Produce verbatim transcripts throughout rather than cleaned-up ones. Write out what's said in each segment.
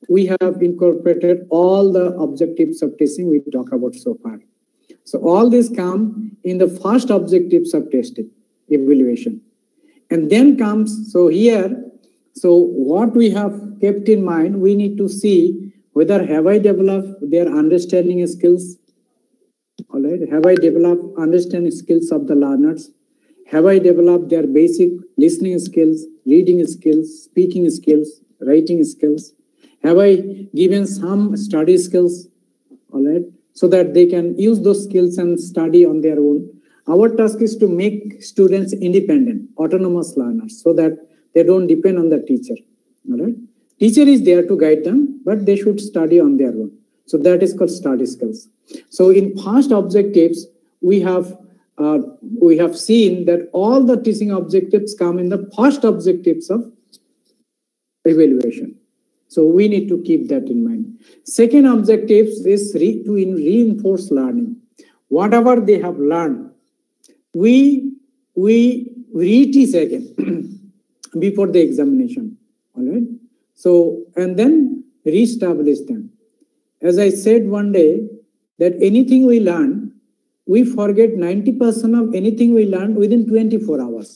we have incorporated all the objectives of testing we talk about so far. So all this come in the first objectives of testing, evaluation. And then comes, so here, so what we have kept in mind, we need to see whether have I developed their understanding skills, all right? Have I developed understanding skills of the learners? Have I developed their basic listening skills, reading skills, speaking skills, writing skills? Have I given some study skills, all right? So that they can use those skills and study on their own. Our task is to make students independent, autonomous learners, so that they don't depend on the teacher, all right? Teacher is there to guide them, but they should study on their own. So that is called study skills. So in past objectives, we have uh, we have seen that all the teaching objectives come in the first objectives of evaluation. So we need to keep that in mind. Second objective is re to reinforce learning. Whatever they have learned, we we reteach again before the examination. All right. So and then reestablish them. As I said one day, that anything we learn, we forget ninety percent of anything we learn within twenty-four hours.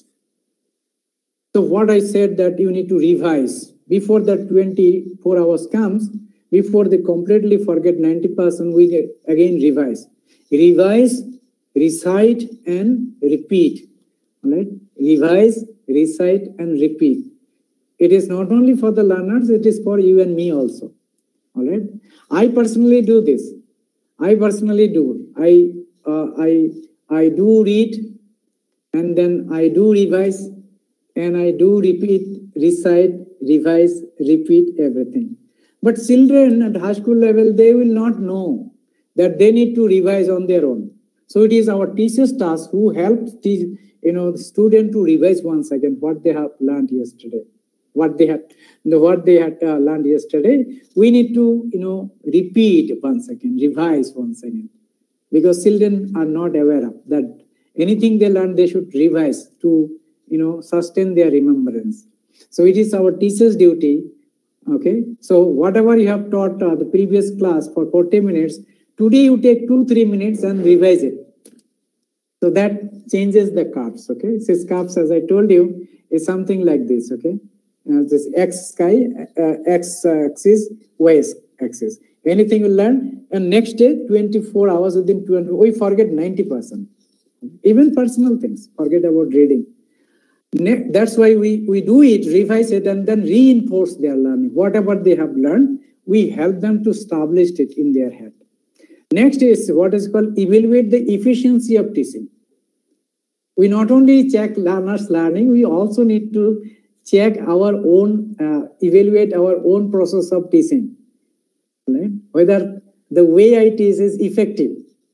So what I said that you need to revise before that twenty-four hours comes, before they completely forget ninety percent, we get, again revise. Revise, recite, and repeat. All right? Revise, recite, and repeat. It is not only for the learners, it is for you and me also. All right? I personally do this. I personally do. I, uh, I, I do read, and then I do revise, and I do repeat, recite, revise, repeat everything. But children at high school level, they will not know that they need to revise on their own. So it is our teacher's task who helps the you know the student to revise once again what they have learned yesterday, what they had, what they had uh, learned yesterday. We need to you know repeat once again, revise once again, because children are not aware of that. Anything they learn, they should revise to you know sustain their remembrance. So it is our teacher's duty. Okay, so whatever you have taught uh, the previous class for forty minutes, today you take two, three minutes and revise it. So that changes the curves, okay? This curves, as I told you, is something like this, okay? Uh, this x sky, uh, x axis, y axis. Anything you learn, and next day, twenty-four hours within twenty, we forget ninety percent. Even personal things, forget about reading. That's why we, we do it, revise it, and then reinforce their learning. Whatever they have learned, we help them to establish it in their head. Next is what is called evaluate the efficiency of teaching. We not only check learners' learning, we also need to check our own, uh, evaluate our own process of teaching. Right? Whether the way I teach is effective.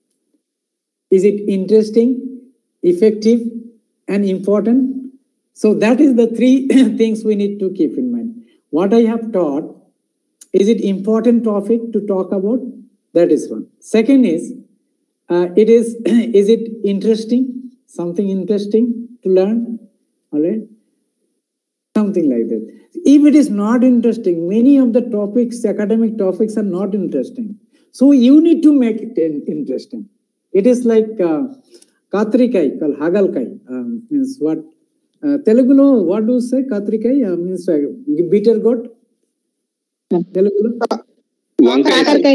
Is it interesting, effective, and important? So that is the three things we need to keep in mind. What I have taught, is it important topic to talk about? That is one. Second is, uh, it is, is it interesting? Something interesting to learn? All right? Something like that. If it is not interesting, many of the topics, academic topics are not interesting. So you need to make it interesting. It is like uh, Katrikai, called Hagalkai, um, means what? Uh, Telugu, what do you say? Katrikai uh, means uh, bitter goat. Telugu. Kakarkai.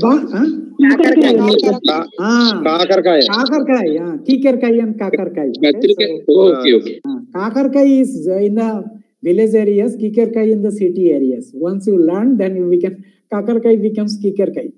Kikarkai and Kakarkai. Okay, okay. Kakarkai is in the village areas, Kikarkai in the city areas. Once you learn, then we can Kakarkai becomes Kikarkai.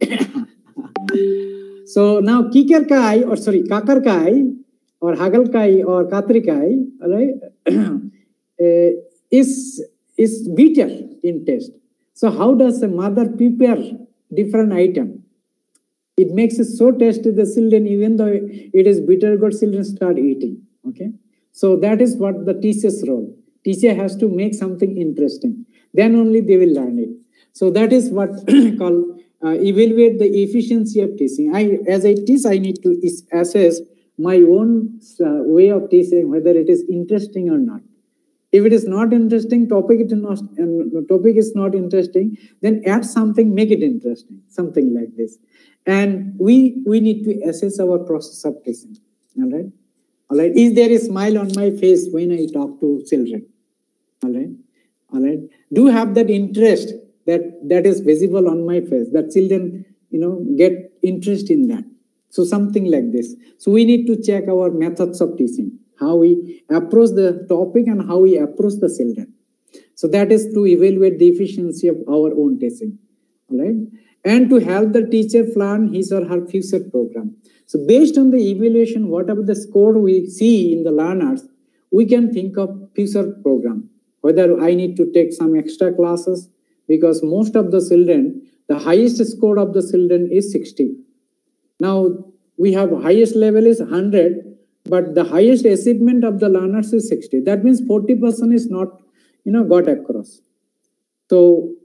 So now Kikarkai, or sorry, Kakarkai, or Hagalkai, or Katrikai, right, uh, is is bitter in taste. So how does a mother prepare different item? It makes it so tasty the children, even though it is bitter, good children start eating. Okay, so that is what the teacher's role. Teacher has to make something interesting. Then only they will learn it. So that is what called uh, evaluate the efficiency of teaching. I, as I teach, I need to assess my own uh, way of teaching, whether it is interesting or not. If it is not interesting, topic it is not, and topic is not interesting, then add something, make it interesting, something like this. And we we need to assess our process of teaching. All right, all right. Is there a smile on my face when I talk to children? All right, all right. Do have that interest that that is visible on my face. That children, you know, get interest in that. So something like this. So we need to check our methods of teaching, how we approach the topic and how we approach the children. So that is to evaluate the efficiency of our own teaching, all right? And to help the teacher plan his or her future program. So based on the evaluation, whatever the score we see in the learners, we can think of future program. Whether I need to take some extra classes, because most of the children, the highest score of the children is sixty. Now, we have highest level is one hundred, but the highest achievement of the learners is sixty. That means forty percent is not, you know, got across. So,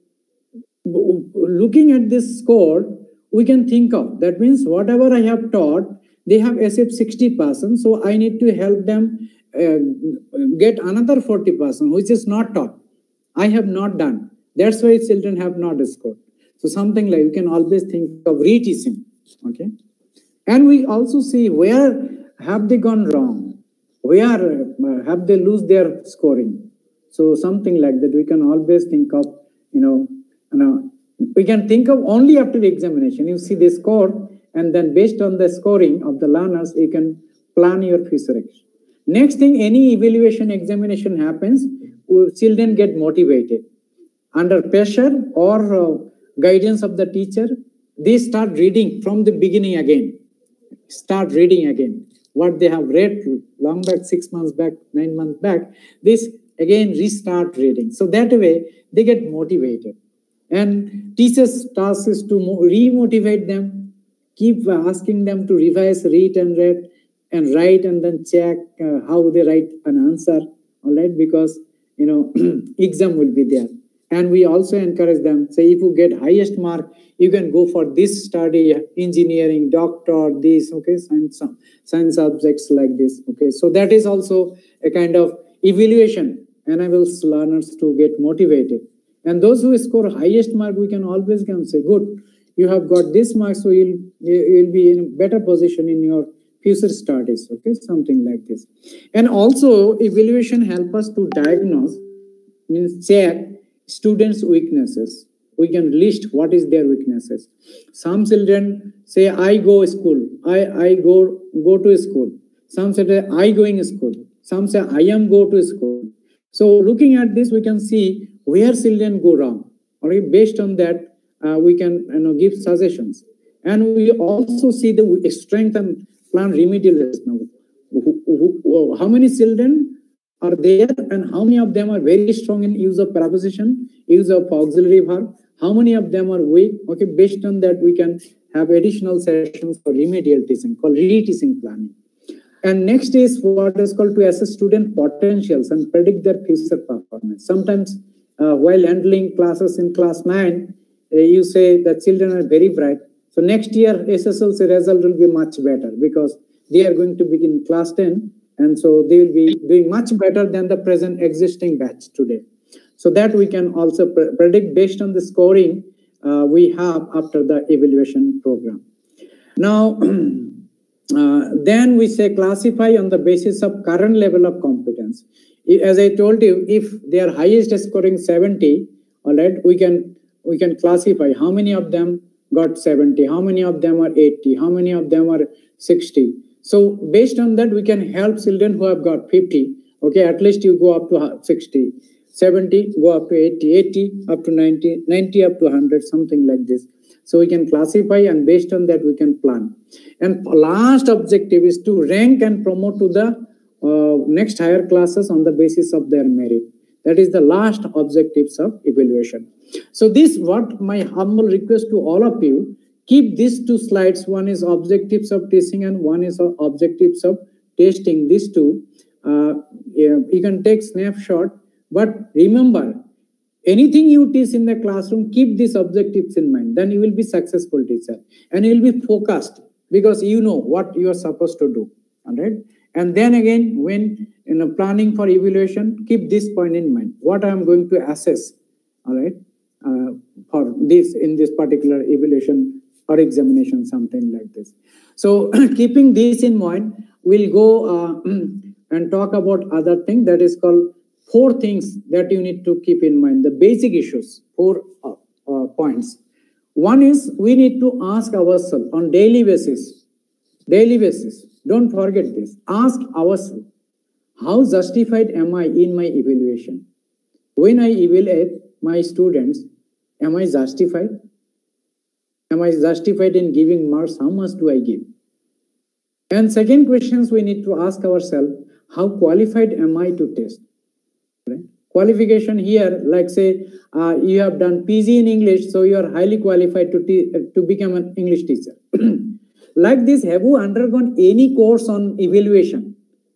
looking at this score, we can think of, that means whatever I have taught, they have achieved sixty percent. So, I need to help them uh, get another forty percent, which is not taught. I have not done. That's why children have not scored. So, something like you can always think of reteaching. Okay. And we also see where have they gone wrong, where uh, have they lose their scoring. So something like that we can always think of, you know, you know, we can think of only after the examination. You see the score, and then based on the scoring of the learners, you can plan your future action. Next thing, any evaluation examination happens, children get motivated. Under pressure or uh, guidance of the teacher, they start reading from the beginning again. Start reading again. What they have read long back, six months back, nine months back, this again restart reading. So that way they get motivated. And teachers' task is to re-motivate them, keep asking them to revise, read and read, and write and then check uh, how they write an answer, all right? Because, you know, exam will be there. And we also encourage them, say, if you get highest mark, you can go for this study, engineering, doctor, this, okay, science, science subjects like this, okay. So that is also a kind of evaluation, enables learners to get motivated. And those who score highest mark, we can always come say, good, you have got this mark, so you'll, you'll be in a better position in your future studies, okay, something like this. And also, evaluation help us to diagnose, means check students' weaknesses. We can list what is their weaknesses. Some children say, I go school, I, I go, go to school. Some say, I going to school. Some say, I am go to school. So looking at this, we can see where children go wrong. All right, based on that, uh, we can, you know, give suggestions. And we also see the strength and plan remedial. Now, who, who, who, how many children are there and how many of them are very strong in use of preposition, use of auxiliary verb, how many of them are weak? Okay, based on that, we can have additional sessions for remedial teaching called re-teaching planning. And next is what is called to assess student potentials and predict their future performance. Sometimes uh, while handling classes in class nine, uh, you say that children are very bright. So next year S S L C result will be much better because they are going to begin class ten. And so they will be doing much better than the present existing batch today. So that we can also pre predict based on the scoring uh, we have after the evaluation program. Now, uh, then we say classify on the basis of current level of competence. As I told you, if they are highest scoring seventy, all right, we can, we can classify how many of them got seventy, how many of them are eighty, how many of them are sixty. So based on that, we can help children who have got fifty. Okay, at least you go up to sixty, seventy, go up to eighty, eighty, up to ninety, ninety up to one hundred, something like this. So we can classify, and based on that, we can plan. And last objective is to rank and promote to the uh, next higher classes on the basis of their merit. That is the last objectives of evaluation. So this, what my humble request to all of you, keep these two slides. One is objectives of teaching and one is objectives of testing. These two, uh, you can take snapshot. But remember, anything you teach in the classroom, keep these objectives in mind. Then you will be successful teacher. And you will be focused because you know what you are supposed to do. All right? And then again, when you know, planning for evaluation, keep this point in mind. What I am going to assess, all right, uh, for this in this particular evaluation or examination, something like this. So keeping this in mind, we'll go uh, and talk about other thing that is called four things that you need to keep in mind, the basic issues, four uh, uh, points. One is we need to ask ourselves on daily basis, daily basis, don't forget this, ask ourselves, how justified am I in my evaluation? When I evaluate my students, am I justified? Am I justified in giving marks? How much do I give? And second questions we need to ask ourselves, how qualified am I to test? Right? Qualification here, like say, uh, you have done P G in English, so you are highly qualified to, to become an English teacher. Like this, have you undergone any course on evaluation?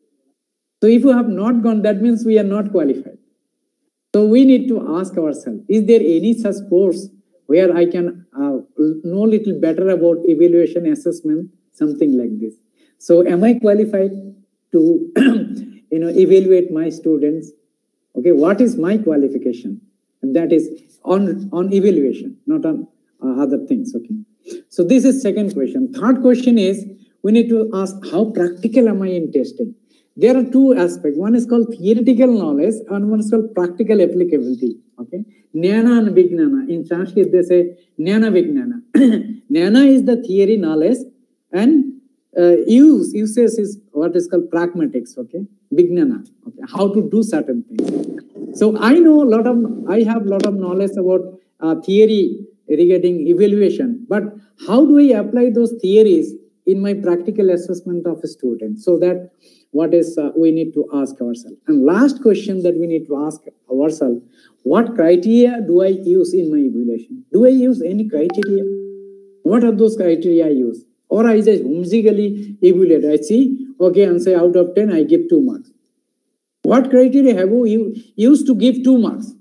So if you have not gone, that means we are not qualified. So we need to ask ourselves, is there any such course where I can uh, know a little better about evaluation assessment, something like this. So am I qualified to you know, evaluate my students? Okay, what is my qualification? And that is on, on evaluation, not on uh, other things, okay? So this is second question. Third question is, we need to ask, how practical am I in testing? There are two aspects. One is called theoretical knowledge and one is called practical applicability. Okay. Jnana and Vijnana. In Sanskrit, they say Jnana Vijnana. Jnana is the theory knowledge and uh, use, uses is what is called pragmatics. Okay. Vijnana. Okay. How to do certain things. So I know a lot of, I have a lot of knowledge about uh, theory regarding evaluation, but how do I apply those theories in my practical assessment of a student? So that what is uh, we need to ask ourselves. And last question that we need to ask ourselves, what criteria do I use in my evaluation? Do I use any criteria? What are those criteria I use? Or I just whimsically evaluate. I see, okay, and say out of ten, I give two marks. What criteria have you used to give two marks?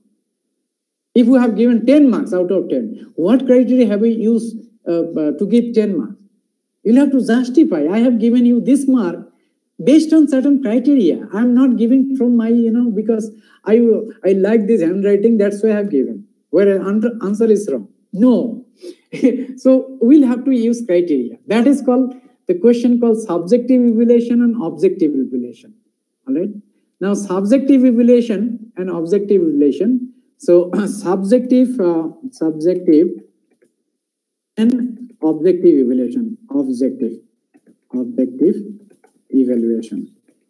If you have given ten marks out of ten, what criteria have you used uh, uh, to give ten marks? You'll have to justify. I have given you this mark based on certain criteria. I'm not giving from my, you know, because I I like this handwriting, that's why I have given. Where an answer is wrong. No. So we'll have to use criteria. That is called the question called subjective evaluation and objective evaluation. All right. Now subjective evaluation and objective evaluation. So subjective, uh, subjective and objective evaluation. Objective, objective evaluation.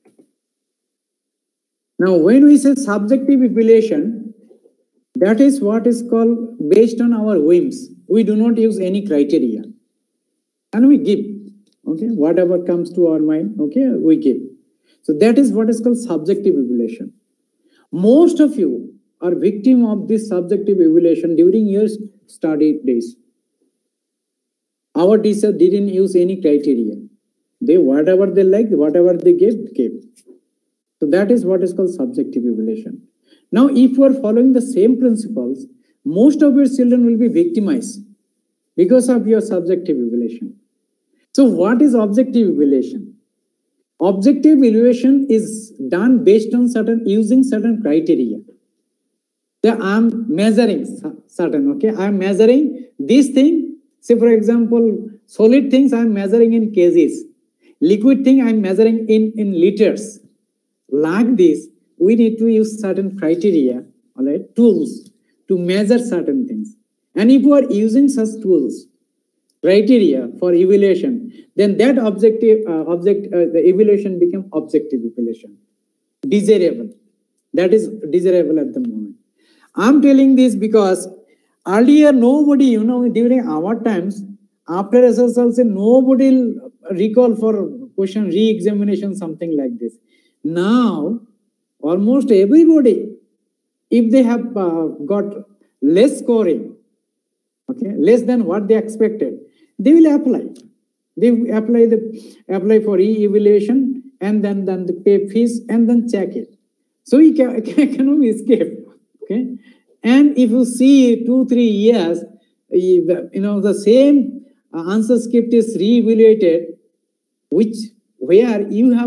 Now, when we say subjective evaluation, that is what is called based on our whims. We do not use any criteria, and we give. Okay, whatever comes to our mind. Okay, we give. So that is what is called subjective evaluation. Most of you are victim of this subjective evaluation during your study days. Our teacher didn't use any criteria. They, whatever they liked, whatever they gave, gave. So that is what is called subjective evaluation. Now, if you are following the same principles, most of your children will be victimized because of your subjective evaluation. So what is objective evaluation? Objective evaluation is done based on certain, using certain criteria. So I'm measuring certain, okay? I'm measuring this thing. Say, for example, solid things I'm measuring in kgs. Liquid thing I'm measuring in, in liters. Like this, we need to use certain criteria, all right, tools to measure certain things. And if you are using such tools, criteria for evaluation, then that objective, uh, object, uh, the evaluation become objective evaluation. Desirable. That is desirable at the moment. I'm telling this because earlier nobody, you know, during our times, after S S L C, nobody will recall for question re-examination, something like this. Now, almost everybody, if they have uh, got less scoring, okay, less than what they expected, they will apply. They apply the apply for re-evaluation and then, then they pay fees and then check it. So you can, cannot escape. Okay, and if you see two, three years, you know, the same answer script is re-evaluated, which where you have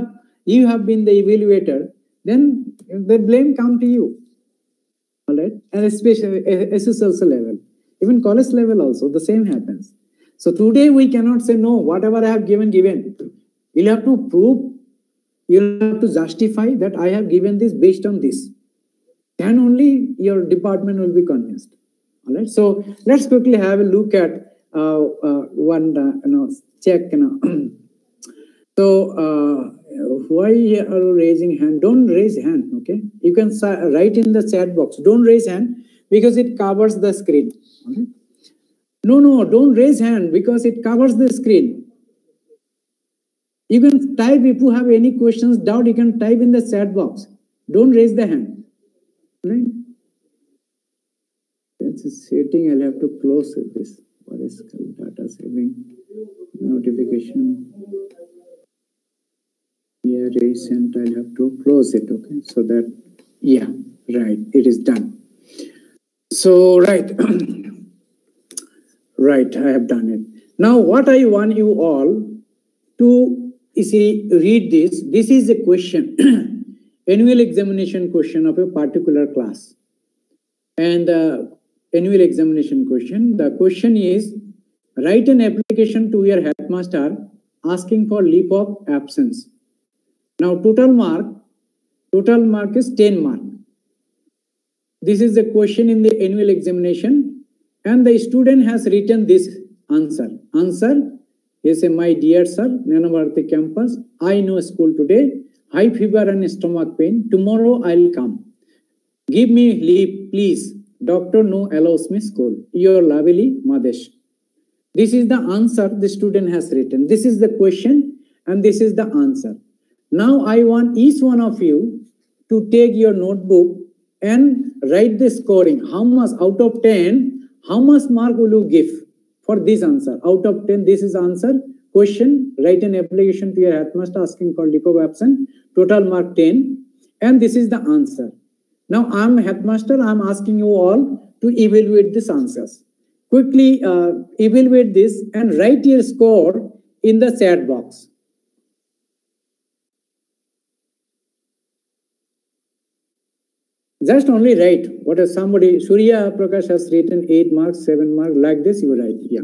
you have been the evaluator, then the blame come to you. All right, and especially S S L C level, even college level also, the same happens. So today we cannot say, no, whatever I have given, given. You'll have to prove, you'll have to justify that I have given this based on this. Then only your department will be convinced. All right, so let's quickly have a look at uh, uh, one, uh, you know, check, you know. So, uh, why are you raising hand? Don't raise hand, okay? You can write in the chat box. Don't raise hand because it covers the screen. Okay? No, no, don't raise hand because it covers the screen. You can type if you have any questions, doubt, you can type in the chat box. Don't raise the hand. Right? That's a setting. I'll have to close this. What is data saving? Notification. Yeah, recent, I'll have to close it, okay? So that, yeah, right, it is done. So, right, right, I have done it. Now, what I want you all to, you see, read this. This is a question, annual examination question of a particular class. And uh, annual examination question, the question is, write an application to your headmaster asking for leave of absence. Now, total mark, total mark is ten mark. This is the question in the annual examination, and the student has written this answer. Answer, he said, my dear sir, Nanabharati campus, I know school today, high fever and stomach pain. Tomorrow I'll come. Give me leave, please. Doctor no allows me school. Your lovely Madesh. This is the answer the student has written. This is the question, and this is the answer. Now I want each one of you to take your notebook and write the scoring. How much out of ten, how much mark will you give for this answer? Out of ten, this is answer. Question, write an application to your headmaster asking for leave of absence. Total mark ten. And this is the answer. Now I'm headmaster, I'm asking you all to evaluate these answers. Quickly uh, evaluate this and write your score in the chat box. Just only write what is somebody, Surya Prakash has written eight marks, seven marks, like this you write, yeah.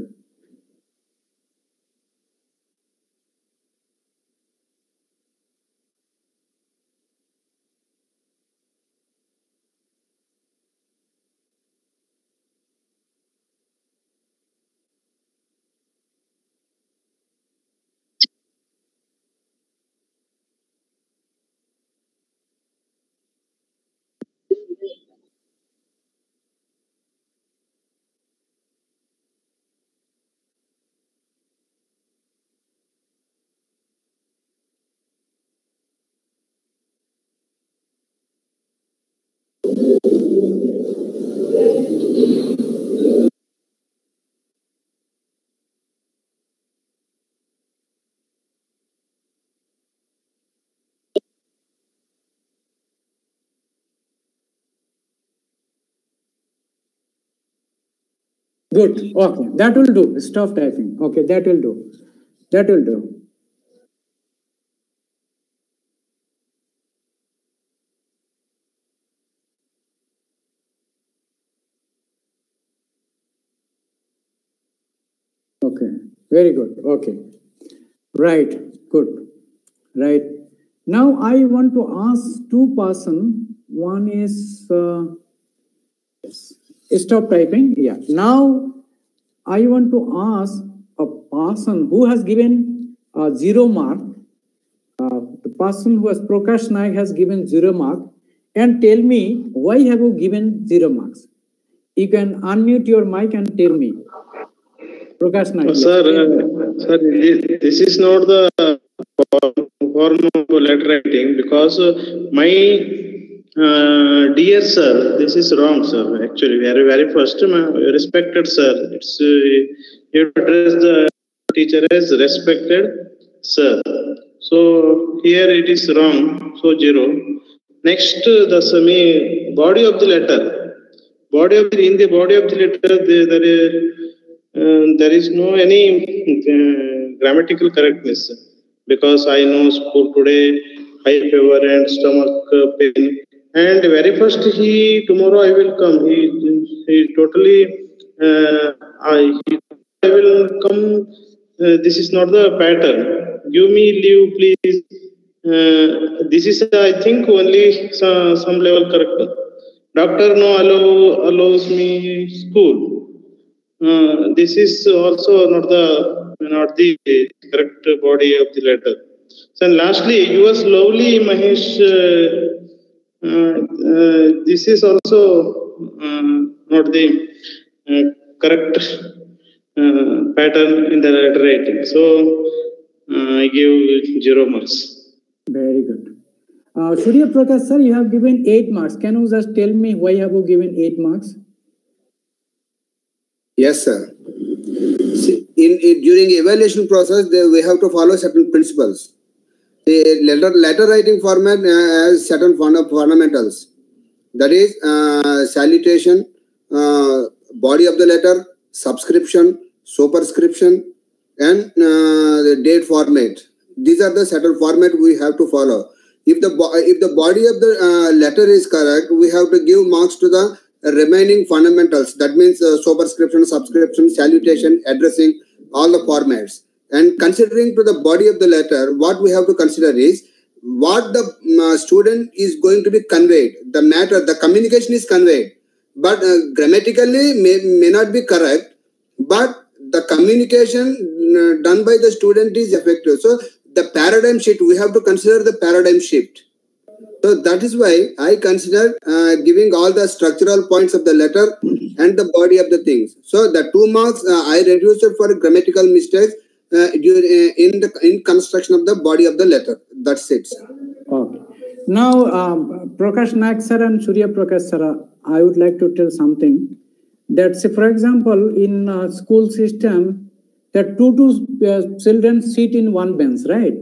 Good. Okay, that will do. Stop typing. Okay, that will do. That will do. Okay, very good. Okay, right, good, right. Now I want to ask two person. One is uh, yes. Stop typing. Yeah. Now I want to ask a person who has given uh, zero mark. Uh, the person who has Prakash Naik has given zero mark, and tell me why have you given zero marks? You can unmute your mic and tell me. Prakash Naik. Uh, sir, uh, sir, this is not the form of letter writing because uh, my uh, dear sir, this is wrong, sir. Actually, very very first, uh, respected sir. It's uh, you address the teacher as respected sir. So here it is wrong. So zero. Next, uh, the semi body of the letter. Body of the, in the body of the letter there, there is. Uh, there is no any uh, grammatical correctness because I know school today high fever and stomach uh, pain. And very first he tomorrow I will come. He he totally uh, I he, I will come. Uh, this is not the pattern. Give me leave, please. Uh, this is I think only some, some level correct. Doctor no allow allows me school. Uh, this is also not the not the correct body of the letter. So and lastly, yours lovely Mahesh. Uh, uh, uh, this is also uh, not the uh, correct uh, pattern in the letter writing. So uh, I give zero marks. Very good. Uh, Surya Prakash sir, you have given eight marks. Can you just tell me why have you given eight marks? Yes, sir. See, in, in during evaluation process, they, we have to follow certain principles. The letter letter writing format uh, has certain fundamentals. That is uh, salutation, uh, body of the letter, subscription, superscription, and uh, the date format. These are the certain format we have to follow. If the if the body of the uh, letter is correct, we have to give marks to the remaining fundamentals. That means uh, superscription, subscription, salutation, addressing, all the formats. And considering to the body of the letter, what we have to consider is what the uh, student is going to be conveyed. The matter, the communication is conveyed, but uh, grammatically may, may not be correct, but the communication uh, done by the student is effective. So the paradigm shift, we have to consider the paradigm shift. So that is why I consider uh, giving all the structural points of the letter and the body of the things. So the two marks uh, I reduced it for grammatical mistakes uh, in the in construction of the body of the letter. That's it. Okay. Now, um, Prakash Naik sir and Surya Prakash sir, I would like to tell something. That say, for example, in uh, school system, that two two uh, children sit in one bench, right?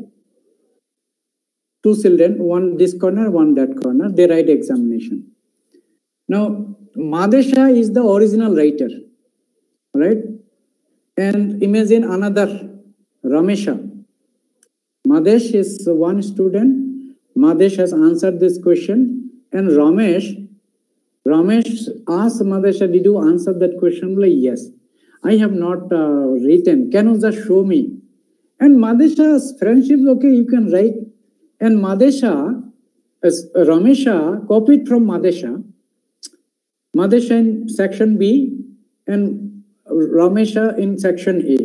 Two children, one this corner, one that corner, they write examination. Now, Madesha is the original writer, right? And imagine another, Ramesha. Madesh is one student, Madesh has answered this question, and Ramesh, Ramesh asked Madesha, did you answer that question? Like, yes. I have not uh, written, can you just show me? And Madesha's friendship, okay, you can write. And Madesha, as Ramesha copied from Madesha, Madesha in section B and Ramesha in section A.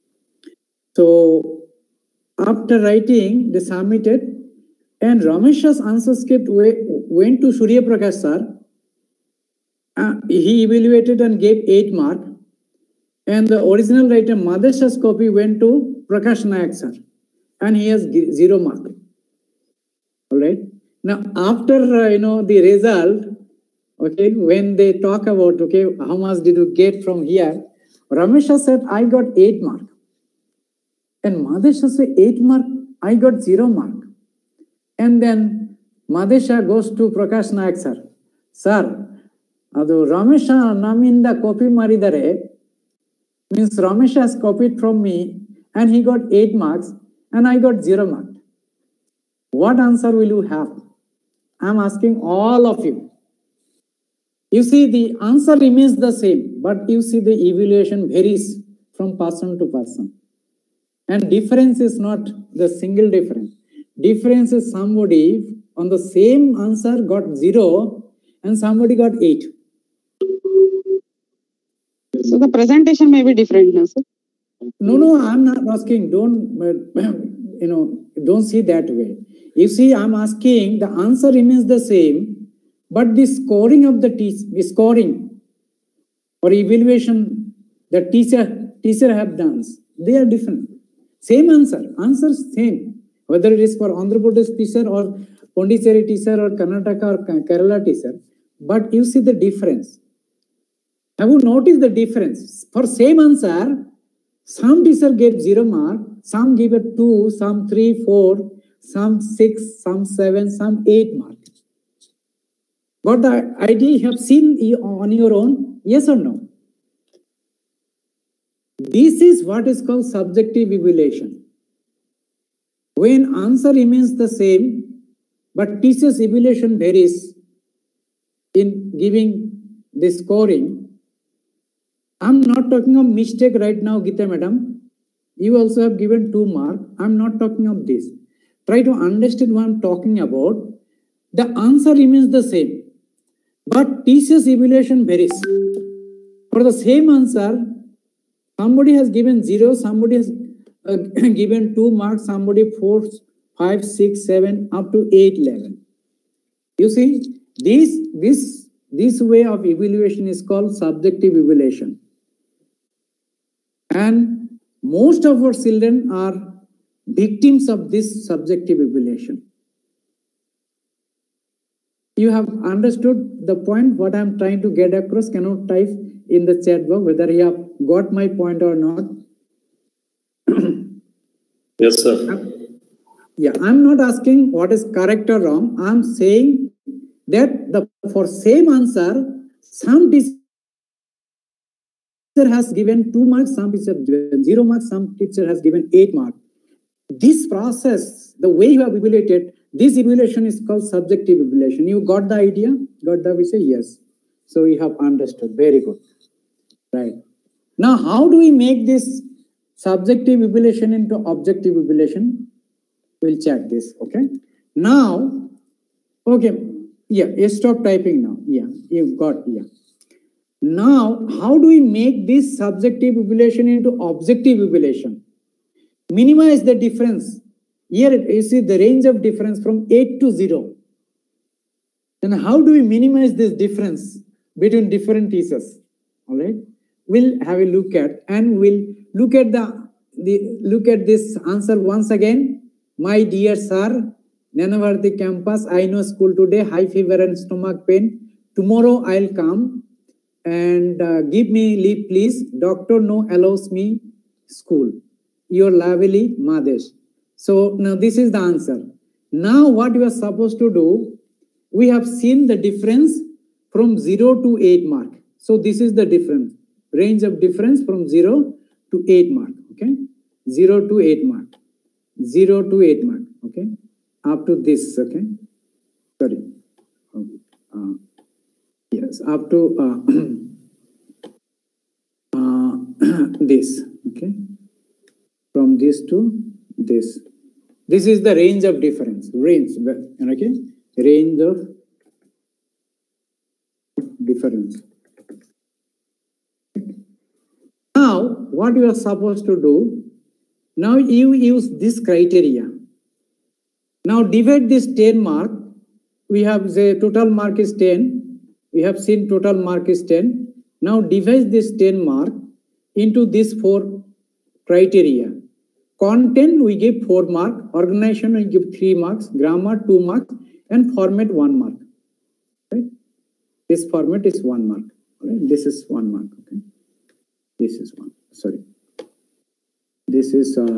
So after writing, they submitted, and Ramesha's answer script went to Surya Prakash sir. Uh, he evaluated and gave eight mark, and the original writer Madesha's copy went to Prakash Naik sir, and he has zero mark. All right. Now, after uh, you know the result, okay, when they talk about okay, how much did you get from here? Ramesha said, I got eight mark, and Madesha said eight mark, I got zero mark. And then Madesha goes to Prakash Naik sir, sir, adu Ramesha naminda copy maridare, means Ramesha has copied from me, and he got eight marks, and I got zero mark. What answer will you have? I'm asking all of you. You see, the answer remains the same, but you see the evaluation varies from person to person. And difference is not the single difference. Difference is somebody on the same answer got zero and somebody got eight. So the presentation may be different, no, sir? No, no, I'm not asking. Don't, you know, don't see that way. You see, I'm asking, the answer remains the same, but the scoring of the te scoring or evaluation the teacher teacher have done, they are different. Same answer, answer same, whether it is for Andhra Pradesh teacher or Pondicherry teacher or Karnataka or Kerala teacher, but you see the difference. Have you noticed the difference? For same answer, some teacher gave zero mark, some give it two, some three, four, some six, some seven, some eight marks. But the idea you have seen on your own, yes or no? This is what is called subjective evaluation. When answer remains the same, but teacher's evaluation varies in giving the scoring. I'm not talking of mistake right now, Gita madam. You also have given two marks. I'm not talking of this. Try to understand what I'm talking about. The answer remains the same, but teacher's evaluation varies. For the same answer, somebody has given zero, somebody has uh, given two marks, somebody four, five, six, seven, up to eight level. You see, this, this, this way of evaluation is called subjective evaluation. And most of our children are victims of this subjective evaluation. You have understood the point, what I'm trying to get across. Cannot type in the chat box whether you have got my point or not. Yes, sir. Yeah, I'm not asking what is correct or wrong. I'm saying that the for same answer, some teacher has given two marks, some teacher has given zero marks, some teacher has given eight marks. This process, the way you have evaluated, this evaluation is called subjective evaluation. You got the idea? Got the vision? Yes. So you have understood. Very good. Right. Now, how do we make this subjective evaluation into objective evaluation? We'll check this. Okay. Now, okay. Yeah, you stop typing now. Yeah, you've got, yeah. Now, how do we make this subjective evaluation into objective evaluation? Minimize the difference. Here you see the range of difference from eight to zero. Then how do we minimize this difference between different teachers? All right. We'll have a look at, and we'll look at the, the look at this answer once again. My dear sir, Nanavati campus, I know school today, high fever and stomach pain. Tomorrow I'll come and uh, give me leave, please. Doctor no allows me school. Your lovely Madesh. So now this is the answer. Now what you are supposed to do, we have seen the difference from zero to eight mark. So this is the difference, range of difference from zero to eight mark. Okay, zero to eight mark, zero to eight mark. Okay, up to this. Okay, sorry. Uh, yes, up to uh, uh, this. Okay, from this to this. This is the range of difference. Range. Okay, range of difference. Now, what you are supposed to do, now you use this criteria. Now divide this ten mark. We have the total mark is ten. We have seen total mark is ten. Now divide this ten mark into these four criteria. Content we give four mark, organization we give three marks, grammar two marks, and format one mark. Right? This format is one mark. Right? This is one mark. Okay. This is one. Sorry. This is uh,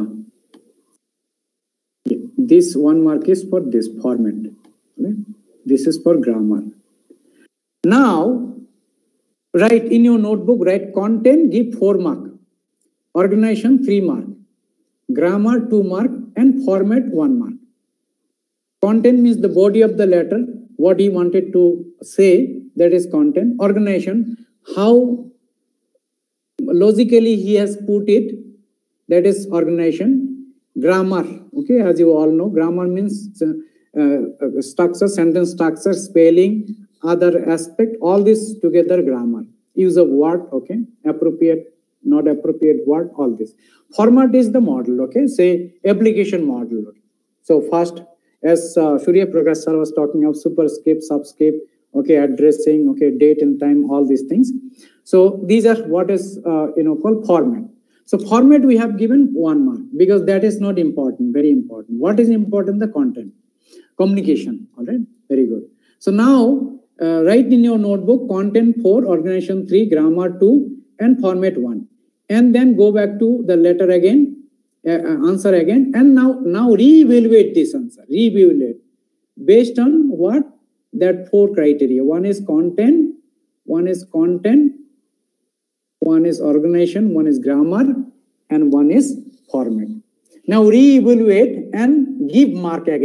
yeah. This one mark is for this format. Right? This is for grammar. Now, write in your notebook. Write content. Give four mark. Organization three mark. Grammar two mark, and format one mark. Content means the body of the letter, what he wanted to say, that is content. Organization, how logically he has put it, that is organization. Grammar, okay, as you all know, grammar means uh, uh, structure, sentence structure, spelling, other aspect, all this together grammar. Use of word, okay, appropriate, not appropriate word, all this. Format is the model, okay, say application model. Okay. So first, as uh, Surya Prakash sir was talking of superscript, subscript, okay, addressing, okay, date and time, all these things. So these are what is, uh, you know, called format. So format we have given one mark because that is not important, very important. What is important? The content, communication, all right, very good. So now, uh, write in your notebook, content four, organization three, grammar two, and format one. And then go back to the letter again, uh, answer again, and now now re-evaluate this answer, re-evaluate based on what? That four criteria. One is content, one is content, one is organization, one is grammar, and one is format. Now re-evaluate and give mark again.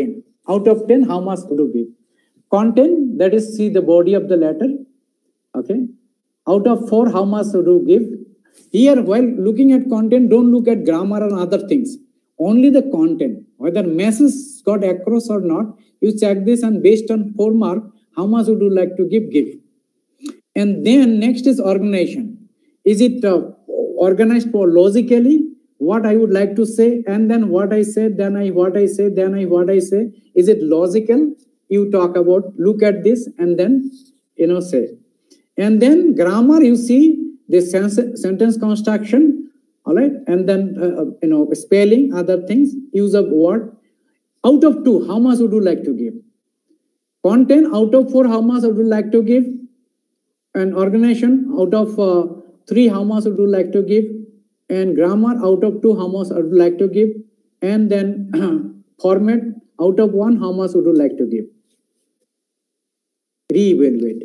Out of ten, how much would you give? Content, that is, see the body of the letter. Okay. Out of four, how much would you give? Here, while looking at content, don't look at grammar and other things. Only the content. Whether message got across or not, you check this, and based on four mark, how much would you like to give? Give. And then next is organization. Is it uh, organized for logically? What I would like to say, and then what I say, then I what I say, then I what I say. Is it logical? You talk about, look at this, and then, you know, say. And then grammar, you see the sentence construction, all right, and then, uh, you know, spelling, other things, use of word. Out of two, how much would you like to give? Content, out of four, how much would you like to give? And organization, out of uh, three, how much would you like to give? And grammar, out of two, how much would you like to give? And then format, out of one, how much would you like to give? Re-evaluate.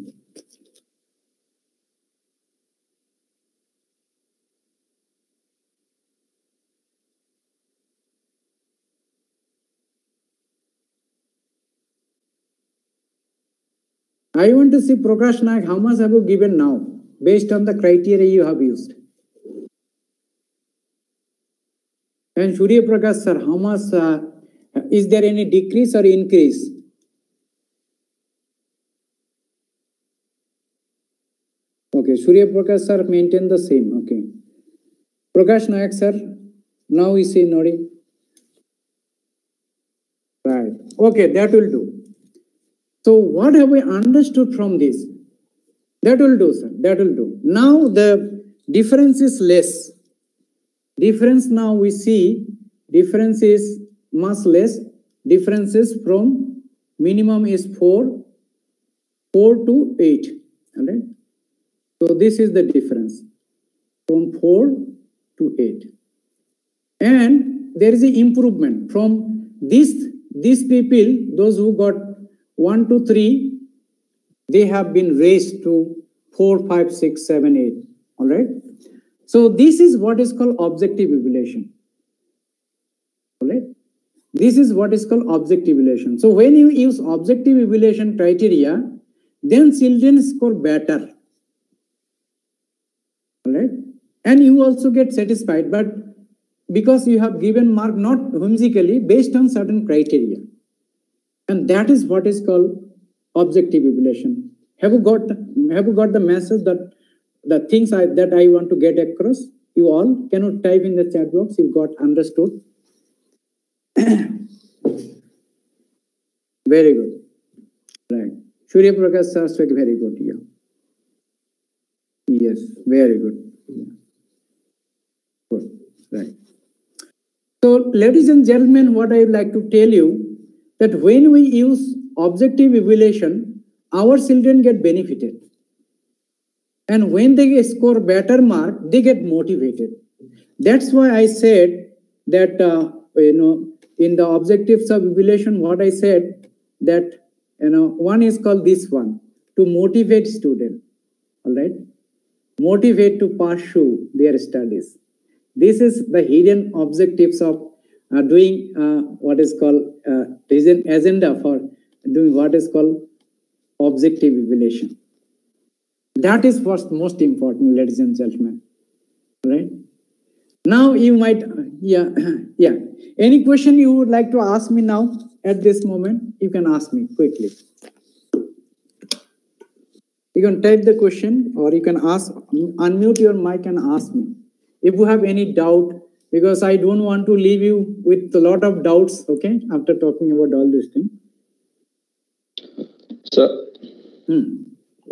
I want to see Prakash Naik, how much have you given now, based on the criteria you have used? And Surya Prakash sir, how much, uh, is there any decrease or increase? Okay, Surya Prakash sir maintain the same, okay. Prakash Naik sir, now we see Nodi. Right, okay, that will do. So what have we understood from this? That will do, sir, that will do. Now the difference is less. Difference now we see, difference is much less. Difference is from minimum is four, four to eight. All right. So this is the difference from four to eight. And there is an improvement from this, these people, those who got one to three, they have been raised to four, five, six, seven, eight. All right. So this is what is called objective evaluation. All right. This is what is called objective evaluation. So when you use objective evaluation criteria, then children score better. All right. And you also get satisfied, but because you have given mark not whimsically, based on certain criteria. And that is what is called objective evaluation. Have you got, have you got the message that the things I, that I want to get across? You all cannot type in the chat box. You got understood. Very good. Right. Surya Prakash Sastrak, very good. Yeah. Yes, very good. Yeah. Good. Right. So, ladies and gentlemen, what I would like to tell you, that when we use objective evaluation, our children get benefited. And when they score better mark, they get motivated. That's why I said that, uh, you know, in the objectives of evaluation, what I said that, you know, one is called this one, to motivate student, all right? Motivate to pursue their studies. This is the hidden objectives of uh, doing uh, what is called uh, agenda for doing what is called objective evaluation. That is what's most important, ladies and gentlemen. Right? Now you might, yeah, yeah. Any question you would like to ask me now at this moment? You can ask me quickly. You can type the question, or you can ask, unmute your mic and ask me. If you have any doubt, because I don't want to leave you with a lot of doubts, okay, after talking about all these things. Sir, Hmm.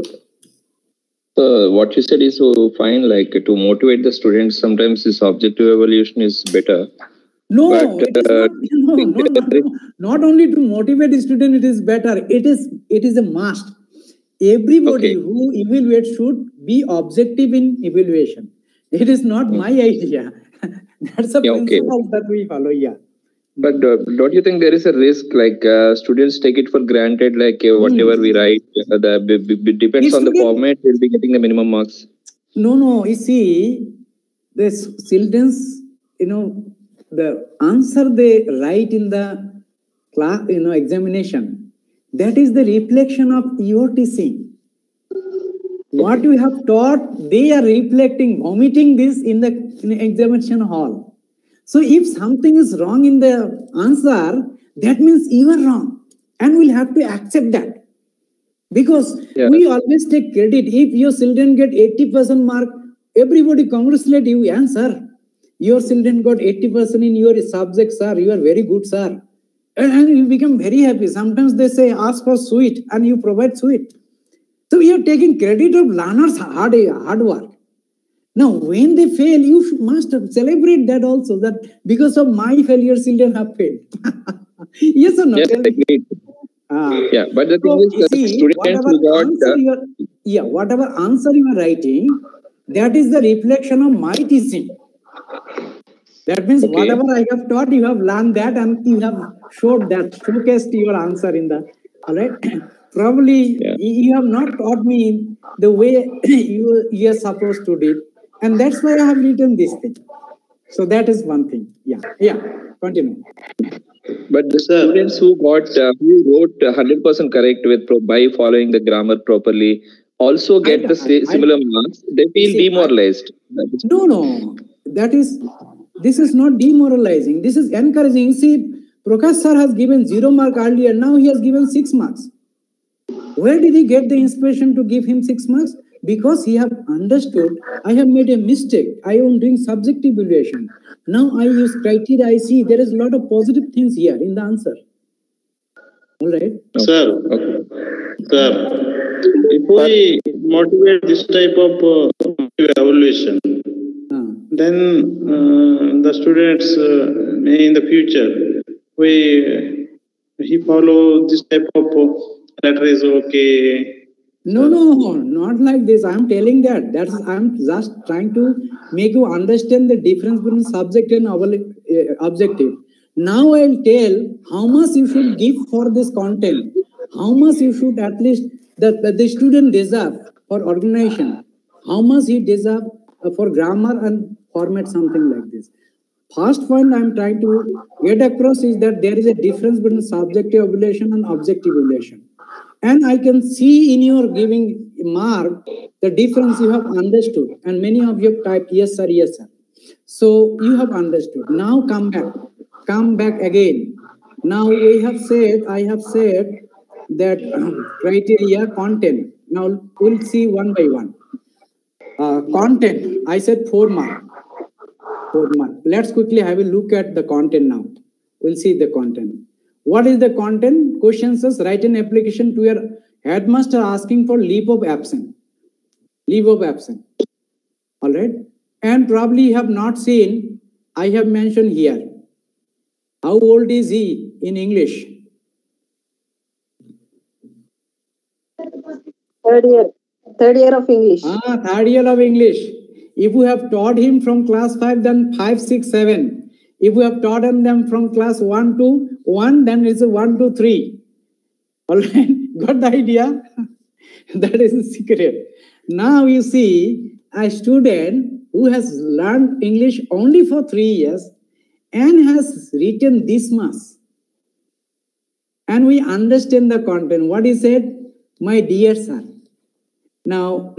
uh, what you said is so fine, like to motivate the students, sometimes this objective evaluation is better. No, But, it is uh, not, no, no, no, no. Not only to motivate the student, it is better. It is, it is a must. Everybody Okay. who evaluates should be objective in evaluation. It is not my idea. That's a Yeah, okay. principle that we follow. Yeah. But uh, don't you think there is a risk, like uh, students take it for granted, like uh, whatever we write, uh, the b- b- b- depends Yes, on the student- format, we'll be getting the minimum marks. No, no. You see, the children's, you know, the answer they write in the class, you know, examination, that is the reflection of your teaching. What you have taught, they are reflecting, vomiting this in the, in the examination hall. So if something is wrong in the answer, that means you are wrong. And we'll have to accept that. Because yeah. we always take credit. If your children get eighty percent mark, everybody congratulate you. And sir, your children got eighty percent in your subject, sir. You are very good, sir. And, and you become very happy. Sometimes they say, ask for sweet, and you provide sweet. So you are taking credit of learners' hard, hard work. Now, when they fail, you must celebrate that also. That because of my failure, children have failed. Yes or no? Yes, agreed. Uh, yeah, but the thing so, is, the see, students who got answer you are, yeah, whatever answer you are writing, that is the reflection of my teaching. That means okay. whatever I have taught, you have learned that, and you have showed that, showcased your answer in the. All right. Probably yeah. you have not taught me the way you, you are supposed to do it. And that's why I have written this thing. So that is one thing. Yeah. Yeah. Continue. But the students who got, uh, who wrote one hundred percent correct with by following the grammar properly also get I, the I, similar I, marks. They feel see, demoralized. I, no, no. That is, this is not demoralizing. This is encouraging. See, Prakash sir has given zero mark earlier. Now he has given six marks. Where did he get the inspiration to give him six marks? Because he have understood, I have made a mistake. I am doing subjective evaluation. Now I use criteria. I see there is a lot of positive things here in the answer. All right. Sir, okay. Sir, if we motivate this type of uh, evaluation, uh. then uh, the students uh, may in the future, we he follow this type of uh, letter is okay. No, no, not like this. I'm telling that. That's I'm just trying to make you understand the difference between subject and uh, objective. Now I'll tell how much you should give for this content. How much you should at least the, the, the student deserve for organization. How much he deserve uh, for grammar and format, something like this. First point I'm trying to get across is that there is a difference between subjective evaluation and objective evaluation. And I can see in your giving mark the difference you have understood. And many of you have typed yes sir, yes sir. So you have understood. Now come back. Come back again. Now we have said, I have said that um, criteria, content. Now we'll see one by one. Uh, content, I said four mark. Four mark. Let's quickly have a look at the content now. We'll see the content. What is the content? Question says, write an application to your headmaster asking for leave of absence. Leave of absence. All right. And probably you have not seen, I have mentioned here. How old is he in English? Third year. Third year of English. Ah, third year of English. If you have taught him from class five, then five, six, seven. If we have taught them from class one to one, then it's a one to three. All right, got the idea? That is a secret. Now you see a student who has learned English only for three years and has written this much. And we understand the content. What he said? My dear sir. Now,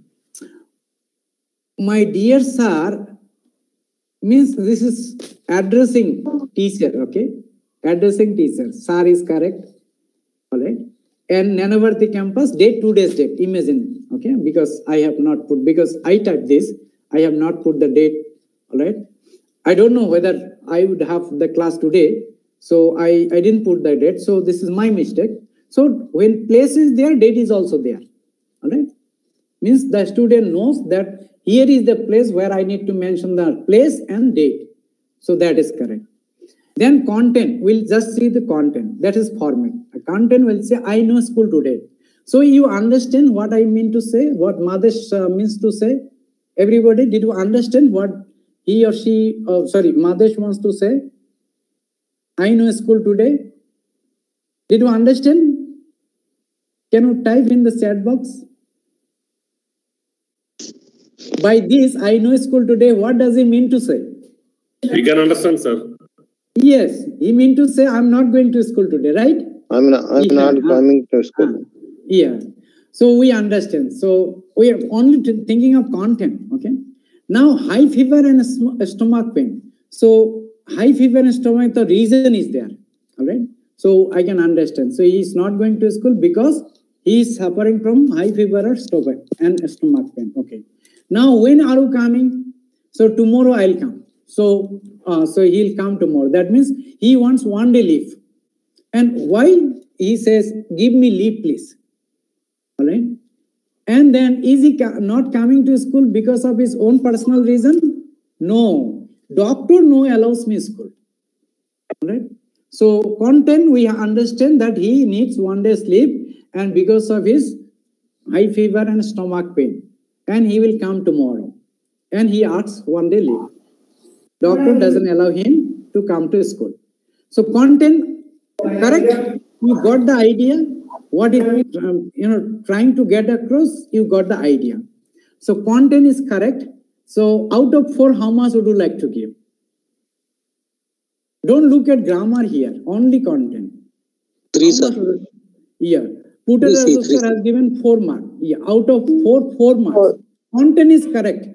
my dear sir means this is addressing teacher, okay? Addressing teacher. Sir is correct. All right. And Nanavarti campus, date, today's date. Imagine, okay? Because I have not put, because I typed this, I have not put the date. All right. I don't know whether I would have the class today. So I, I didn't put the date. So this is my mistake. So when place is there, date is also there. All right. Means the student knows that here is the place where I need to mention the place and date. So that is correct. Then content, we'll just see the content. That is format. A content will say, I know school today. So you understand what I mean to say, what Madesh uh, means to say? Everybody, did you understand what he or she, oh, sorry, Madesh wants to say? I know school today. Did you understand? Can you type in the chat box? By this, I know school today, what does he mean to say? We can understand, sir. Yes, he mean to say, I'm not going to school today, right? I'm not, I'm Yeah. not coming to school. Ah, yeah. So we understand. So we are only t- thinking of content. Okay. Now high fever and sm- stomach pain. So high fever and stomach, the reason is there. All right. So I can understand. So he is not going to school because he is suffering from high fever or stomach and stomach pain. Okay. Now when are you coming? So tomorrow I'll come. So uh, so he'll come tomorrow. That means he wants one day leave. And why? He says, give me leave, please. All right. And then is he ca- not coming to school because of his own personal reason? No. Doctor no allows me school. All right. So content, we understand that he needs one day sleep and because of his high fever and stomach pain. And he will come tomorrow. And he asks one day leave. Doctor doesn't allow him to come to school. So content, correct? You got the idea. What it um, you know trying to get across? You got the idea. So content is correct. So out of four, how much would you like to give? Don't look at grammar here. Only content. Three, sir. Yeah. Putter Three, sir three. has given four marks. Yeah. Out of four, four marks. Four. Content is correct.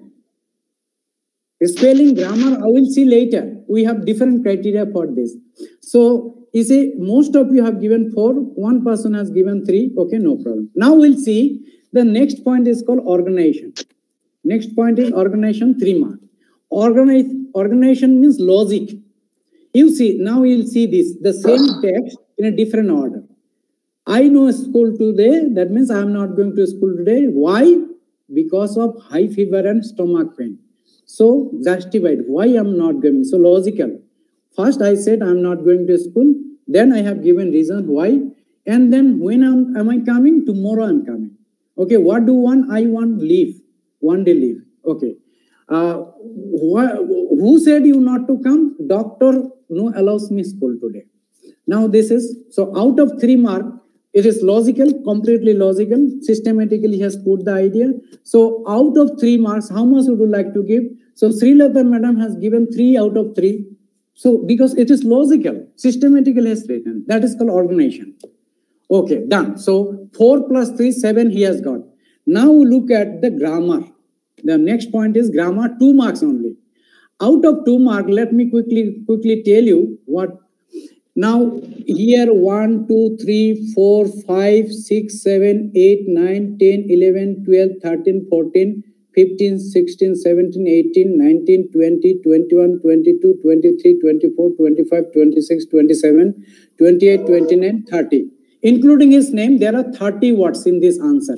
Spelling, grammar, I will see later. We have different criteria for this. So, you see, most of you have given four, one person has given three. Okay, no problem. Now we'll see the next point is called organization. Next point is organization, three marks. Organize, organization means logic. You see, now you'll see this, the same text in a different order. I know school today, that means I am not going to school today. Why? Because of high fever and stomach pain. So justified. Why I'm not going? So logical. First I said I'm not going to school. Then I have given reason why. And then when am, am I coming? Tomorrow I'm coming. Okay. What do want? I want leave. One day leave. Okay. Uh, wh- who said you not to come? Doctor no allows me school today. Now this is so out of three mark. It is logical, completely logical. Systematically, he has put the idea. So out of three marks, how much would you like to give? So Srilata madam has given three out of three. So because it is logical, systematically has written. That is called organization. Okay, done. So four plus three, seven he has got. Now look at the grammar. The next point is grammar, two marks only. Out of two marks, let me quickly quickly tell you what. Now here one, two, three, four, five, six, seven, eight, nine, ten, eleven, twelve, thirteen, fourteen, fifteen, sixteen, seventeen, eighteen, nineteen, twenty, twenty-one, twenty-two, twenty-three, twenty-four, twenty-five, twenty-six, twenty-seven, twenty-eight, twenty-nine, thirty. Including his name, there are thirty words in this answer.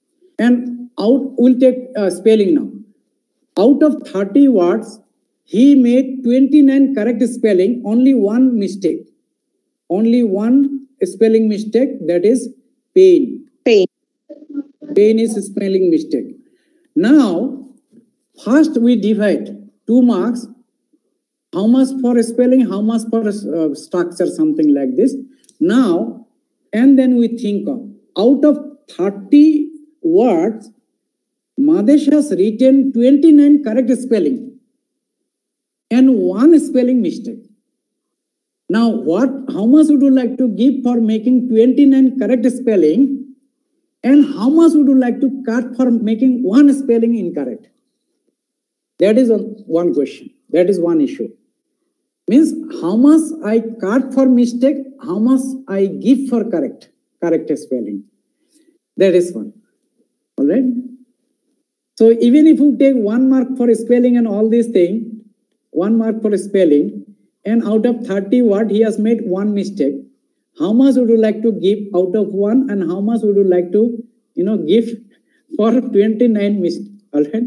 And out, we'll take uh, spelling now. Out of thirty words, he made twenty-nine correct spelling, only one mistake. Only one spelling mistake, that is pain. Pain. Pain is spelling mistake. Now, first we divide two marks. How much for spelling, how much for uh, structure, something like this. Now, and then we think of, out of thirty words, Madesh has written twenty-nine correct spelling and one spelling mistake. Now, what? How much would you like to give for making twenty-nine correct spelling, and how much would you like to cut for making one spelling incorrect? That is one question. That is one issue. Means how much I cut for mistake, how much I give for correct correct spelling. That is one. All right. So even if you take one mark for spelling and all these things, one mark for spelling. And out of thirty words, he has made one mistake. How much would you like to give out of one, and how much would you like to, you know, give for twenty-nine mistakes? All right.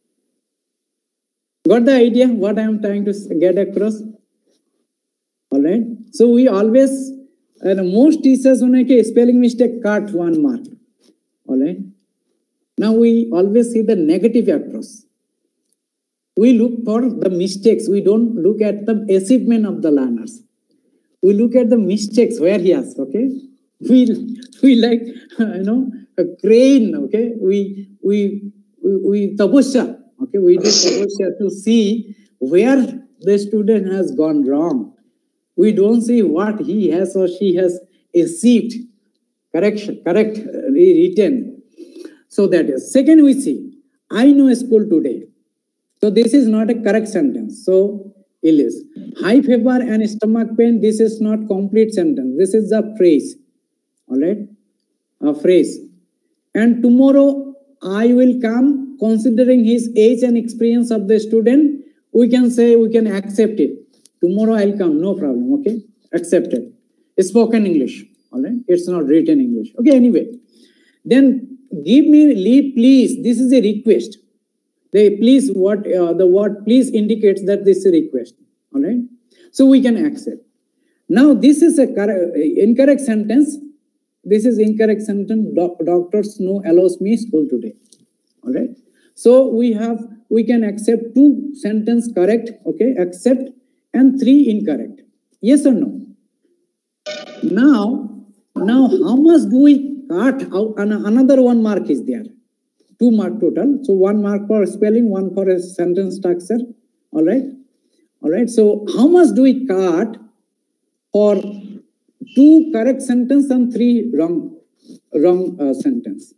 Got the idea what I am trying to get across? All right. So we always, uh, most teachers on a spelling mistake cut one mark. All right. Now we always see the negative across. We look for the mistakes. We don't look at the achievement of the learners. We look at the mistakes where he has, okay? We, we like, you know, a crane, okay? We, we, we, we tapasya, okay? We do tapasya to see where the student has gone wrong. We don't see what he has or she has achieved. Correction, correct, uh, written. So that is. Second, we see, I know a school today. So this is not a correct sentence. So illness. High fever and stomach pain, this is not complete sentence. This is a phrase. All right? A phrase. And tomorrow I will come, considering his age and experience of the student, we can say, we can accept it. Tomorrow I'll come, no problem, okay? Accept it. It's spoken English, all right? It's not written English. Okay, anyway. Then give me leave, please. This is a request. They please, what uh, the word please indicates that this is a request, all right? So we can accept. Now this is a incorrect sentence. This is incorrect sentence. Doc, doctors no allows me school today, all right? So we have, we can accept two sentence correct, okay? Accept, and three incorrect. Yes or no? Now, now how much do we cut out? Another one mark is there. Two mark total. So one mark for spelling, one for a sentence structure. All right. All right. So how much do we cut for two correct sentence and three wrong, wrong uh, sentence?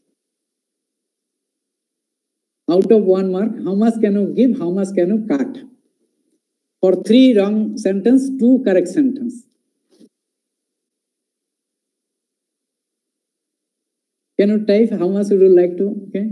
Out of one mark, how much can you give? How much can you cut? For three wrong sentence, two correct sentence. Can you type how much would you like to? Okay.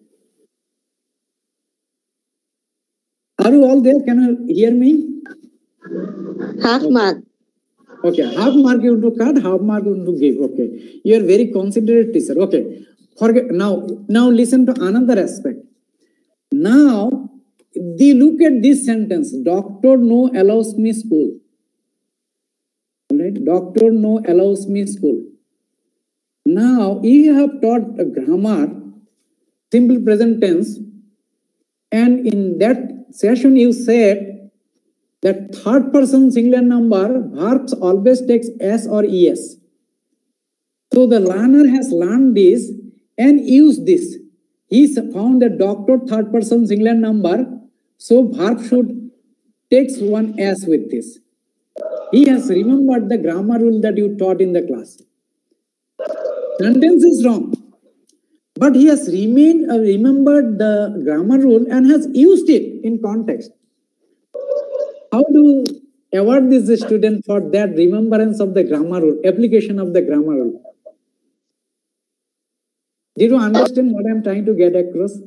Are you all there? Can you hear me? Half okay. mark. Okay, half mark you want to cut, half mark you want to give. Okay. You are very considerate teacher. Okay. Forget now. Now listen to another aspect. Now, they look at this sentence. Doctor no allows me school. All right. Doctor no allows me school. Now, you have taught a grammar, simple present tense, and in that session you said that third person singular number verbs always takes S or E S. So the learner has learned this and used this. He found that doctor third person singular number, so verb should takes one S with this. He has remembered the grammar rule that you taught in the class. Sentence is wrong, but he has remained uh, remembered the grammar rule and has used it in context. How do you award this student for that remembrance of the grammar rule, application of the grammar rule? Did you understand what I'm trying to get across?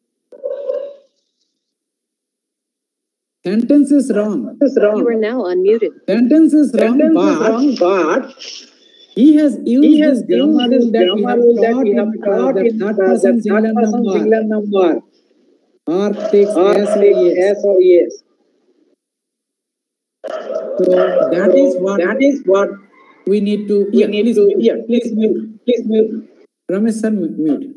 Sentence is wrong. You are now unmuted. Sentence is wrong, Sentence but, is wrong, but he has used he has this grammar rule that we have that we have taught in taught the in third person the singular third person number. singular number. R takes R S or takes yes. S or yes. So that is what that is what we need to. we Yeah, need please, to. mute. Yeah, please mute. Please mute. Ramesh sir, mute.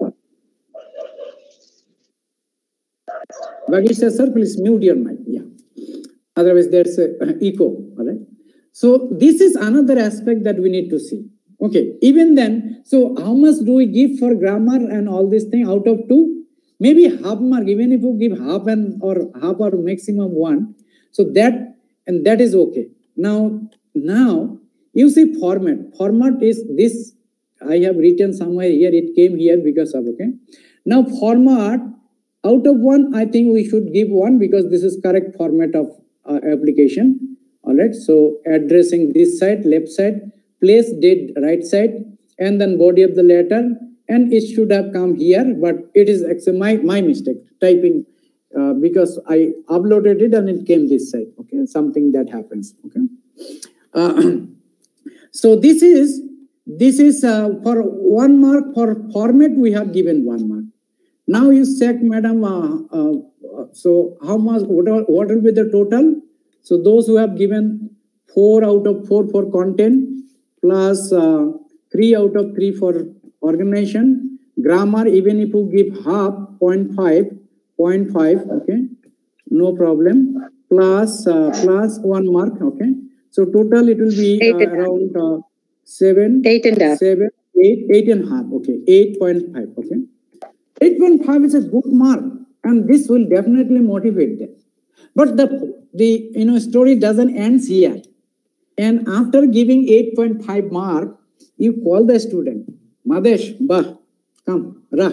Vagisha sir, please mute your mic. Yeah. Otherwise, there's a uh, echo. All right. So this is another aspect that we need to see. Okay. Even then, so how much do we give for grammar and all this thing out of two? Maybe half mark. Even if you give half and or half or maximum one, so that and that is okay. Now, now you see format. Format is this. I have written somewhere here. It came here because of okay. Now format. Out of one, I think we should give one because this is correct format of uh, application. All right. So addressing this side, left side, place, date, right side, and then body of the letter. And it should have come here, but it is actually my, my mistake typing uh, because I uploaded it and it came this side. Okay. Something that happens. Okay. Uh, so this is, this is uh, for one mark. For format, we have given one mark. Now you check, madam, uh, uh, so how much, what, are, what will be the total? So those who have given four out of four for content, plus uh, three out of three for organization, grammar, even if you give half, zero point five, zero point five, okay, no problem, plus, uh, plus one mark, okay. So total it will be uh, around uh, seven, Eight and a half. seven, eight, eight and a half, okay, eight point five, okay. eight point five is a good mark, and this will definitely motivate them. But the the you know story doesn't end here. And after giving eight point five mark, you call the student, Madesh, bah, come, ra.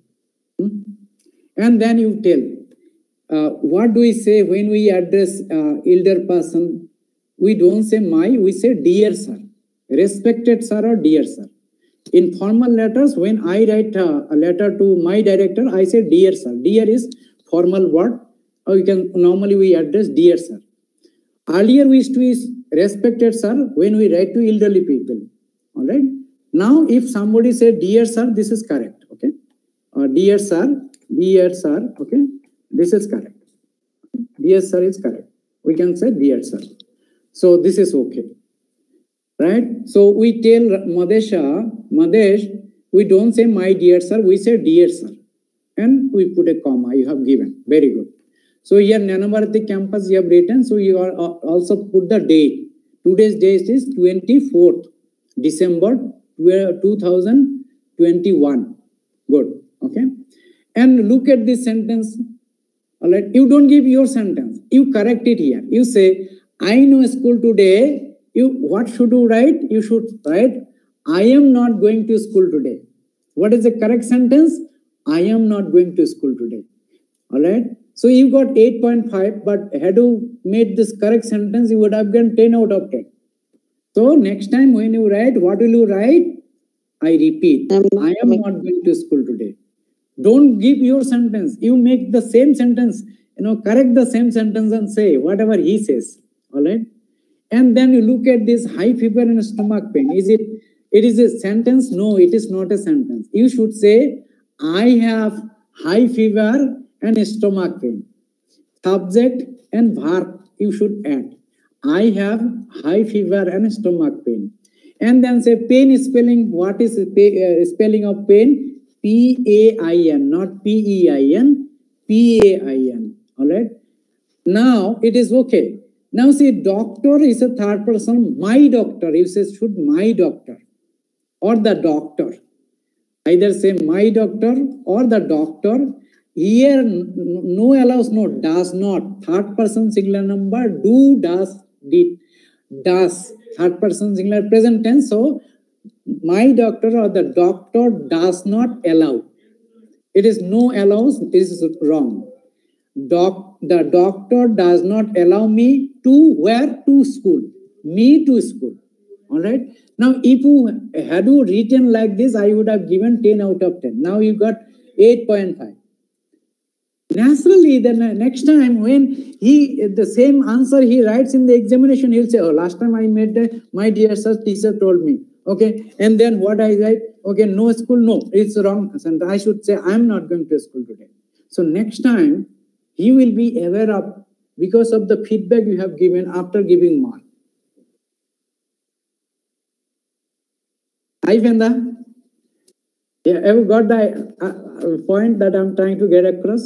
Hmm? And then you tell, uh, what do we say when we address uh, elder person? We don't say my, we say dear sir, respected sir or dear sir. In formal letters, when I write uh, a letter to my director, I say dear sir. Dear is formal word, or you can normally we address dear sir. Earlier we used to use respected sir when we write to elderly people. All right. Now, if somebody say dear sir, this is correct. Okay. Uh, dear sir, dear sir. Okay. This is correct. Dear sir is correct. We can say dear sir. So this is okay. Right? So we tell Madesha, Madesh, we don't say my dear sir, we say dear sir. And we put a comma, you have given. Very good. So here Nano Bharati campus you have written, so you are also put the date. Today's date is twenty-fourth December two thousand twenty-one. Good. Okay. And look at this sentence. All right. You don't give your sentence. You correct it here. You say, I know school today. You, what should you write? You should write, I am not going to school today. What is the correct sentence? I am not going to school today. All right. So you got eight point five, but had you made this correct sentence, you would have gotten ten out of ten. So next time when you write, what will you write? I repeat, I am not going to school today. Don't give your sentence. You make the same sentence, you know, correct the same sentence and say whatever he says. All right. And then you look at this high fever and stomach pain. Is it, it is a sentence? No, it is not a sentence. You should say, I have high fever and stomach pain. Subject and verb you should add. I have high fever and stomach pain. And then say pain spelling. What is the uh, spelling of pain? P A I N, not P E I N, P A I N. All right. Now it is okay. Now see, doctor is a third person, my doctor. You say should my doctor or the doctor. Either say my doctor or the doctor. Here no allows, no, does not. Third person singular number, do, does, did, does. Third person singular present tense. So my doctor or the doctor does not allow. It is no allows, this is wrong. Doc, the doctor does not allow me to where? To school. Me to school. All right. Now, if you had you written like this, I would have given ten out of ten. Now you got eight point five. Naturally, then next time when he, the same answer he writes in the examination, he'll say, oh, last time I made the, my dear sir, teacher told me. Okay. And then what I write? Okay, no school, no, it's wrong. And I should say, I'm not going to school today. So next time, he will be aware of because of the feedback you have given after giving mark. Hi, Venda. Yeah, have you got the uh, point that I'm trying to get across?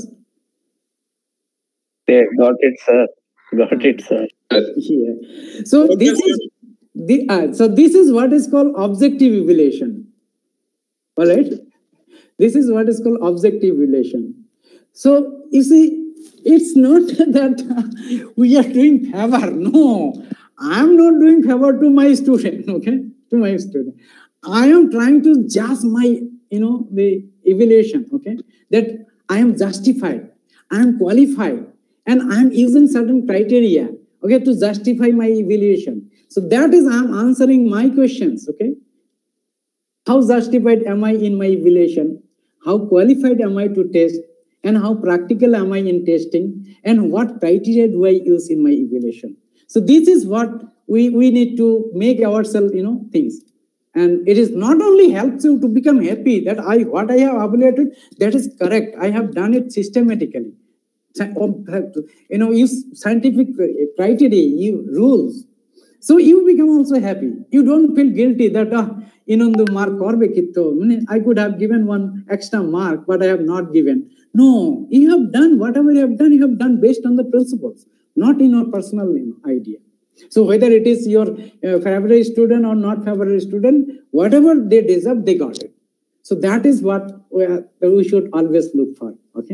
Yeah, got it, sir. Got it, sir. Yeah. So this is the uh, so this is what is called objective evaluation. All right. This is what is called objective evaluation. So you see, it's not that uh, we are doing favor. No, I'm not doing favor to my student. Okay, to my student. I am trying to judge my, you know, the evaluation. Okay, that I am justified, I am qualified, and I am using certain criteria. Okay, to justify my evaluation. So that is I am answering my questions. Okay, how justified am I in my evaluation? How qualified am I to test? And how practical am I in testing? And what criteria do I use in my evaluation? So this is what we, we need to make ourselves, you know, things. And it is not only helps you to become happy that I what I have evaluated, that is correct. I have done it systematically. You know, use scientific criteria, you rules. So you become also happy. You don't feel guilty that ah, inondu mark korbekittu. I could have given one extra mark, but I have not given. No, you have done whatever you have done, you have done based on the principles, not in your personal, you know, idea. So whether it is your uh, favorite student or not favorite student, whatever they deserve, they got it. So that is what we, are, we should always look for. Okay.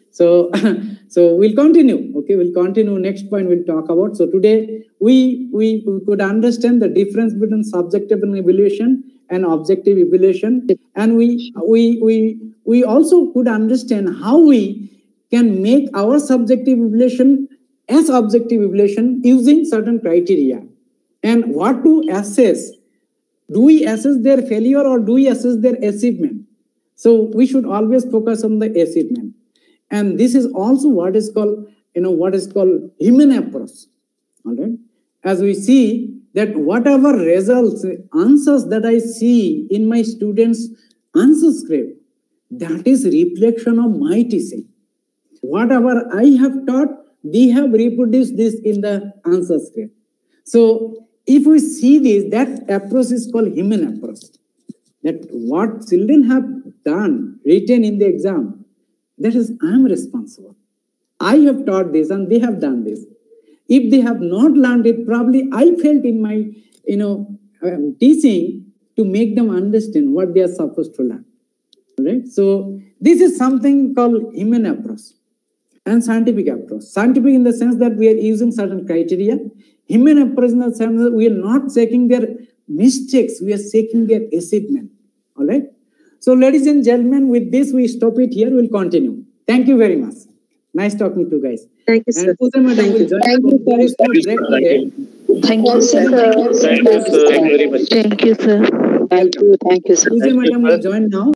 So, so we'll continue. Okay, we'll continue. Next point we'll talk about. So today we, we we could understand the difference between subjective evaluation and objective evaluation, and we we we we also could understand how we can make our subjective evaluation as objective evaluation using certain criteria, and what to assess. Do we assess their failure or do we assess their achievement? So we should always focus on the achievement. And this is also what is called, you know, what is called human approach. All right. As we see that whatever results, answers that I see in my students' answer script, that is reflection of my teaching. Whatever I have taught, they have reproduced this in the answer script. So if we see this, that approach is called human approach. That what children have done, written in the exam, that is, I am responsible. I have taught this and they have done this. If they have not learned it, probably I felt in my, you know, um, teaching to make them understand what they are supposed to learn. Right? So this is something called human approach and scientific approach. Scientific in the sense that we are using certain criteria. Human approach in the sense that we are not checking their mistakes, we are checking their achievement. All right. So, ladies and gentlemen, with this we stop it here. We'll continue. Thank you very much. Nice talking to you guys. Thank you, sir. And Madam, Thank you. Thank you, sir. Thank you, sir. Thank you, sir. Thank you very much. Thank you, sir. Thank you, thank you, sir. Madam will join now.